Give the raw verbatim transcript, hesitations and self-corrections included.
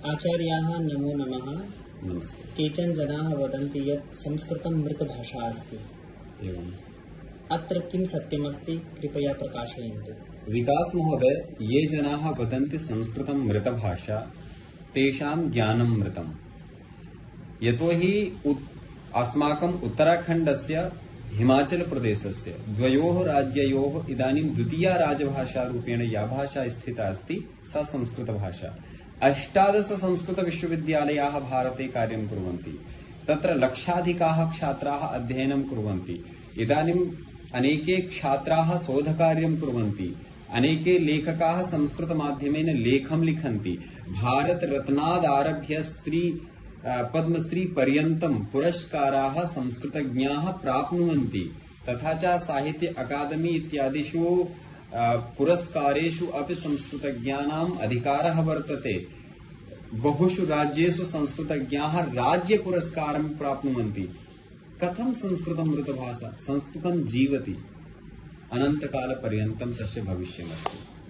आचार्याः नमो नमः। नमस्ते। केचन जनाः वदन्ति यत् संस्कृतं मृतभाषा अस्ति। एवम्। अत्र किं सत्यमस्ति, कृपया प्रकाशयन्तु। विकास महोदय, ये जनाः वदन्ति संस्कृतं मृतभाषा, तेषां ज्ञानं मृतम्। यतोहि अस्माकम् उत्तराखण्डस्य हिमाचलप्रदेशस्य द्वयोः राज्ययोः इदानीं द्वितीया राजभाषारूपेण या भाषा स्थिता अस्ति सा संस्कृतभाषा। अष्टादश संस्कृतविश्वविद्यालयाः भारते कार्यं कुर्वन्ति। तत्र लक्षाधिकाः छात्राः अध्ययनं कुर्वन्ति। इदानीम् अनेके छात्राः शोधकार्यं कुर्वन्ति। अनेके लेखकाः संस्कृतमाध्यमेन लेखं लिखन्ति। भारतरत्नादारभ्य श्री पद्मश्री पर्यन्तं पुरस्काराः संस्कृतज्ञाः प्राप्नुवन्ति। तथा च साहित्य अकादमी इत्यादिषु पुरस्कारेषु अपि संस्कृतज्ञानाम् अधिकारः वर्तते। बहुषु राज्येषु संस्कृतज्ञाः राज्यपुरस्कारं प्राप्नुवन्ति। कथं संस्कृतं मृतभाषा? संस्कृतं जीवति, अनन्तकालपर्यन्तं तस्य भविष्यमस्ति।